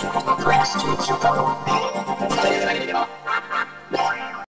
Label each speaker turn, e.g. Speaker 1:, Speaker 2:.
Speaker 1: 小林健一郎と、それだけでは